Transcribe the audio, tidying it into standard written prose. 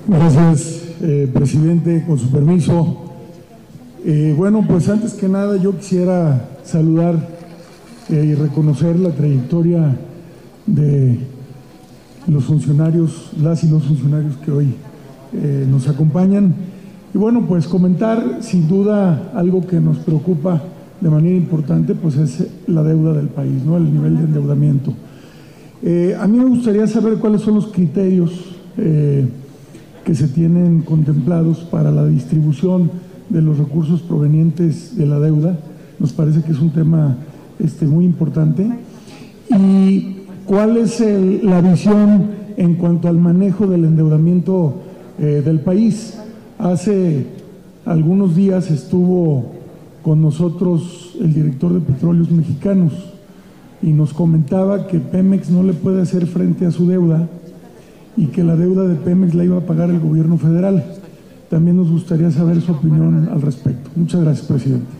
Gracias, presidente, con su permiso. Bueno, pues antes que nada yo quisiera saludar y reconocer la trayectoria de los funcionarios, las y los funcionarios que hoy nos acompañan. Y bueno, pues comentar sin duda algo que nos preocupa de manera importante, pues es la deuda del país, ¿no? El nivel de endeudamiento. A mí me gustaría saber cuáles son los criterios que se tienen contemplados para la distribución de los recursos provenientes de la deuda. Nos parece que es un tema muy importante. Y cuál es la visión en cuanto al manejo del endeudamiento del país. Hace algunos días estuvo con nosotros el director de Petróleos Mexicanos y nos comentaba que Pemex no le puede hacer frente a su deuda y que la deuda de Pemex la iba a pagar el gobierno federal. También nos gustaría saber su opinión al respecto. Muchas gracias, presidente.